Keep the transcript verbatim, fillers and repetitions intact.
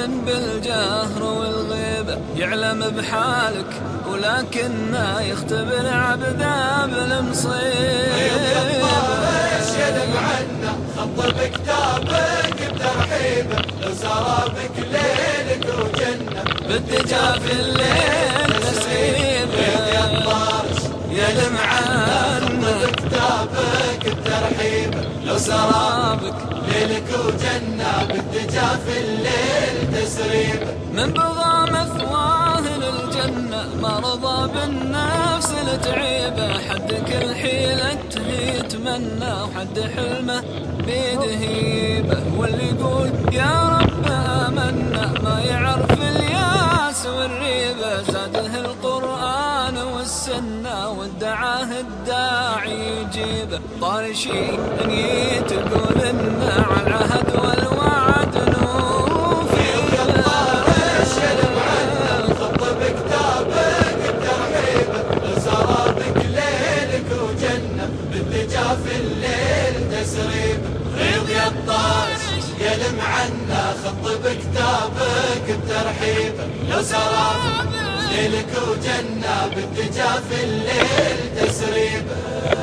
بالجهر والغيبة، يعلم بحالك ولكنه يختبر عبده بالمصيبة. يلم عنا خط بكتابك بترحيبه، لو سرابك ليلك وجنة بالدجا في الليل تسريبه. يلم عنا خط بكتابك بترحيبه، لو سرابك ليلك وجنة بالدجا في الليل تسريبه. من بغى مثواه للجنة ما رضى بالنفس لتعيبه، حد كل حيلة يتمنى وحد حلمه بيده هيبه. واللي يقول يا رب آمنا ما يعرف الياس والريبة، زاده القرآن والسنة وادعاه الداعي يجيبه. طار شي ان تقول إنه على العهد والوعد نوفي. يلم عنا خط بكتابك بترحيبه، لو سرابك ليلك وجنة بالدجا في الليل تسريبه. غيظ يا الطارش يلم عنا خط بكتابك بترحيبه، لو سرابك ليلك وجنة بالدجا في الليل تسريبه.